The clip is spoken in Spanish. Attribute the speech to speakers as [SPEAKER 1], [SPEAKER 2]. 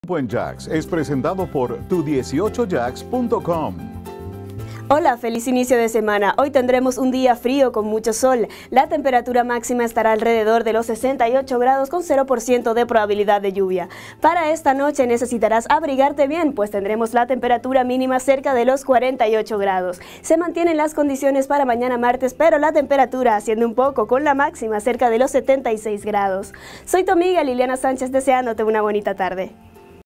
[SPEAKER 1] En Jax es presentado por tu18jax.com.
[SPEAKER 2] Hola, feliz inicio de semana. Hoy tendremos un día frío con mucho sol. La temperatura máxima estará alrededor de los 68 grados con 0% de probabilidad de lluvia. Para esta noche necesitarás abrigarte bien, pues tendremos la temperatura mínima cerca de los 48 grados. Se mantienen las condiciones para mañana martes, pero la temperatura asciende un poco con la máxima cerca de los 76 grados. Soy tu amiga Liliana Sánchez deseándote una bonita tarde.